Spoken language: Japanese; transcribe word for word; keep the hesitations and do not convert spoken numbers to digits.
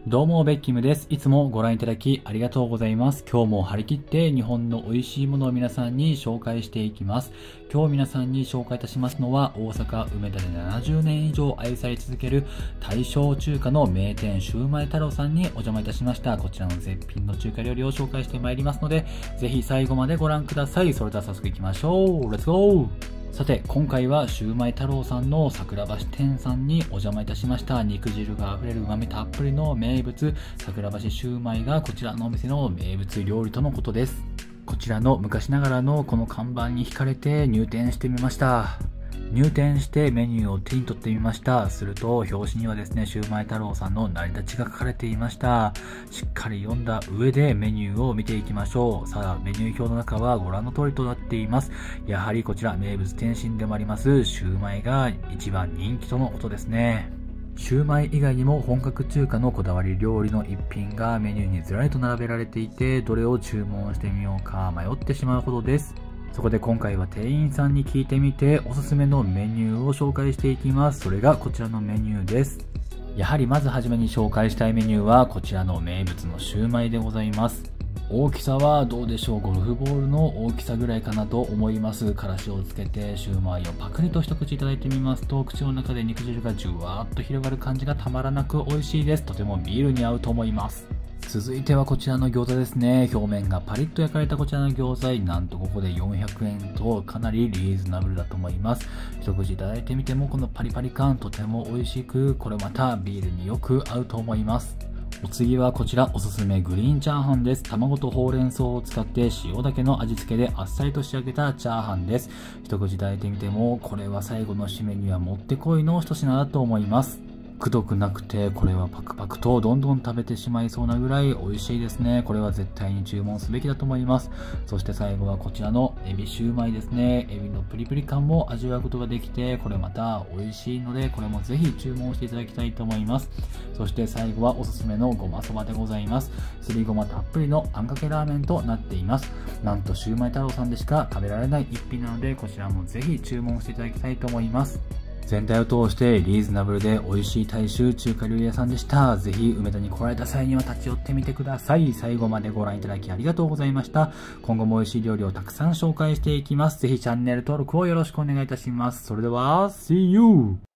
どうも、ベッキムです。いつもご覧いただきありがとうございます。今日も張り切って日本の美味しいものを皆さんに紹介していきます。今日皆さんに紹介いたしますのは、大阪梅田でななじゅうねん以上愛され続ける大正中華の名店シウマイ太郎さんにお邪魔いたしました。こちらの絶品の中華料理を紹介してまいりますので、ぜひ最後までご覧ください。それでは早速行きましょう。レッツゴー！さて、今回はシウマイ太郎さんの桜橋店さんにお邪魔いたしました。肉汁が溢れる旨味たっぷりの名物、桜橋シウマイがこちらのお店の名物料理とのことです。こちらの昔ながらのこの看板に惹かれて入店してみました。入店してメニューを手に取ってみました。すると表紙にはですね、シウマイ太郎さんの成り立ちが書かれていました。しっかり読んだ上でメニューを見ていきましょう。さあ、メニュー表の中はご覧の通りとなっています。やはりこちら名物点心でもありますシウマイが一番人気とのことですね。シウマイ以外にも本格中華のこだわり料理の一品がメニューにずらりと並べられていて、どれを注文してみようか迷ってしまうほどです。そこで今回は店員さんに聞いてみておすすめのメニューを紹介していきます。それがこちらのメニューです。やはりまずはじめに紹介したいメニューはこちらの名物のシウマイでございます。大きさはどうでしょう、ゴルフボールの大きさぐらいかなと思います。からしをつけてシウマイをパクリと一口いただいてみますと、口の中で肉汁がじゅわーっと広がる感じがたまらなく美味しいです。とてもビールに合うと思います。続いてはこちらの餃子ですね。表面がパリッと焼かれたこちらの餃子、なんとここでよんひゃくえんとかなりリーズナブルだと思います。一口いただいてみてもこのパリパリ感とても美味しく、これまたビールによく合うと思います。お次はこちらおすすめグリーンチャーハンです。卵とほうれん草を使って塩だけの味付けであっさりと仕上げたチャーハンです。一口いただいてみてもこれは最後の締めにはもってこいの一品だと思います。くどくなくて、これはパクパクとどんどん食べてしまいそうなぐらい美味しいですね。これは絶対に注文すべきだと思います。そして最後はこちらのエビシュウマイですね。エビのプリプリ感も味わうことができて、これまた美味しいので、これもぜひ注文していただきたいと思います。そして最後はおすすめのごまそばでございます。すりごまたっぷりのあんかけラーメンとなっています。なんとシウマイ太郎さんでしか食べられない一品なので、こちらもぜひ注文していただきたいと思います。全体を通してリーズナブルで美味しい大衆中華料理屋さんでした。ぜひ梅田に来られた際には立ち寄ってみてください。最後までご覧いただきありがとうございました。今後も美味しい料理をたくさん紹介していきます。ぜひチャンネル登録をよろしくお願いいたします。それでは、See you!